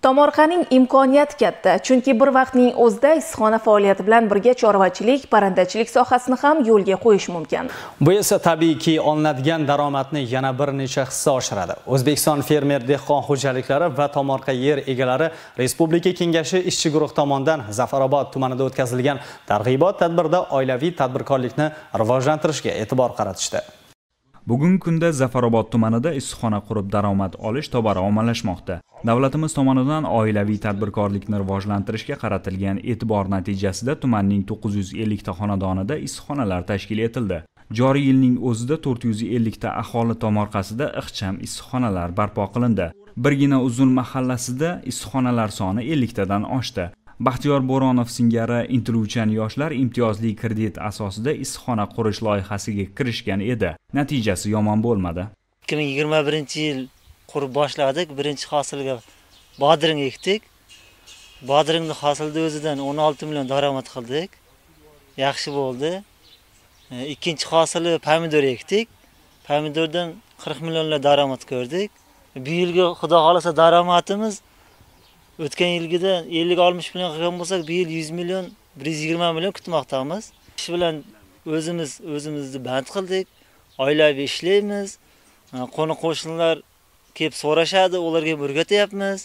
Tomorqaning imkoniyati katta, chunki bir vaqtning o'zida issiqxona faoliyati bilan birga chorvachilik, parrandachilik sohasini ham yo'lga qo'yish mumkin. Bu esa tabiiyki olinadigan daromadni yana bir necha hissa oshiradi. O'zbekiston fermer dehqon xo'jaliklari va tomorqa yer egalari Respublika Kengashi ishchi guruh tomonidan Zafarobod tumanida o'tkazilgan targ'ibot tadbirida oilaviy tadbirkorlikni rivojlantirishga e'tibor qaratishdi. Bugungi kunda Zafarobod tumanida issiqxona qurib daromad olish tobora ommalashmoqda. Davlatimiz tomonidan oilaviy tadbirkorlikni rivojlantirishga qaratilgan e'tibor natijasida tumanning 950 ta xonadonida issiqxonalar tashkil etildi. Joriy yilning o'zida 450 ta aholi tomorqasida ixcham issiqxonalar barpo qilindi. Birgina Uzun mahallasida issiqxonalar soni 50 tadan oshdi. Baxtiyor Bo'ronov singari intiluvchan yoshlar imtiyozli kredit asosida issiqxona qurish loyihasiga kirishgan edi. Natijasi yomon bo'lmadi. 2021-yil qurib boshladik. Birinchi hosilga bodring ekdik. Bodringni hosilda o'zidan 16 million daromad qildik. Yaxshi bo'ldi. Ikkinchi hosili pomidor ekdik. Pomidordan 40 millionlar daromad ko'rdik. Bu yilga xudo xolasa daromadimiz o'tgan yilgidan 50-60 million qilgan bo'lsak, bu yil 100 million, 120 million kutmoqdamiz. Ish bilan o'zimizni band qildik. Oilaviy ishlaymiz. Qo'ni-qo'shnilar kelib so'rashadi, ularga o'rgatyapmiz.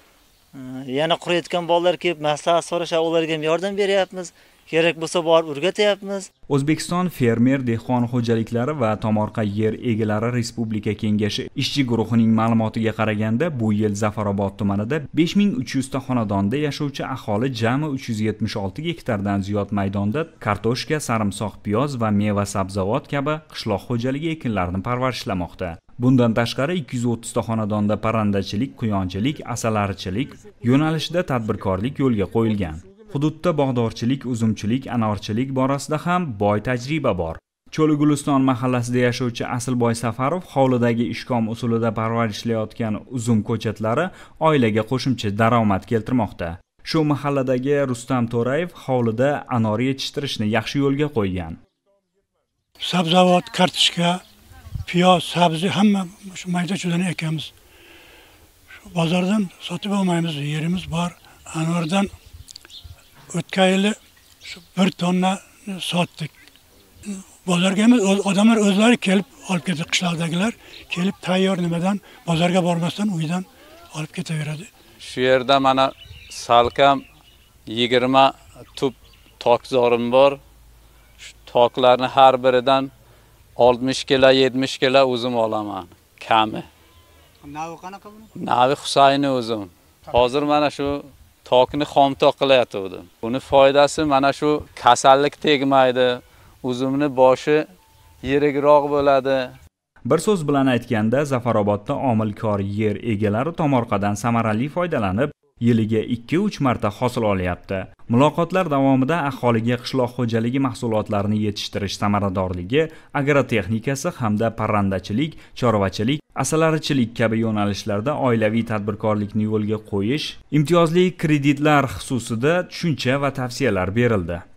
Yana qurayotgan bolalar kelib maslahat so'rashadi, ularga yordam beryapmiz. Kerak bo'lsa borib o'rgatyapmiz. O'zbekiston fermer dehqon xo'jaliklari va tomorqa yer egalari Respublika Kengashi ishchi guruhining ma'lumotiga qaraganda, bu yil Zafarobod tumanida 5300 ta xonadonda yashovchi aholi jami 376 gektardan ziyod maydonda kartoshka, sarimsoq, piyoz va meva-sabzavot kabi qishloq xo'jaligi ekinlarini parvarishlamoqda. Bundan tashqari 230 ta xonadonda parrandachilik, quyonchilik, asalarichilik yo'nalishida tadbirkorlik yo'lga qo'yilgan. Hududda bog'dorchilik, uzumchilik, anorchilik borasida ham boy tajriba bor. Cho'liguliston mahallasida yashovchi Asilboy Safarov hovlidagi ishkom usulida parvarishlayotgan uzum ko'chatlari oilaga qo'shimcha daromad keltirmoqda. Shu mahalladagi Rustam To'rayev hovlida anor yetishtirishni yaxshi yo'lga qo'ygan. Sabzavot, kartoshka, piyoz, sabzi hamma shu mayda-chuydan ekamiz. Bozordan sotib olmaymiz, yerimiz bor. Anordan o'tgan yili 1 tonna sotdik. Bozorga odamlar o'zlari kelib olib ketadi, qishloqdagilar kelib tayyor nimadan bozorga bormasdan uydan olib ketaveradi. Shu yerda mana salkam 20 tup tokzorim bor. Shu toklarni har biridan 60 kilo, 70 kilo uzum olaman. Kami. Navi qanaqa buni? Navi Husayni uzum. Hozir mana shu tokni xomtok qilyapti. Buni foydasi mana shu kasallik tegmaydi, uzumni boshi yirikroq bo'ladi. Bir so'z bilan aytganda, Zafarobodda omilkor yer egalari tomorqadan samarali foydalanib, yiliga 2-3 marta hosil olyapti. Muloqotlar davomida aholiga qishloq xo'jaligi mahsulotlarini yetishtirish samaradorligi, agrotexnikasi hamda parrandachilik, chorvachilik, asalarichilik kabi yo'nalishlarda oilaviy tadbirkorlikni yo'lga qo'yish, imtiyozli kreditlar xususida tushuncha va tavsiyalar berildi.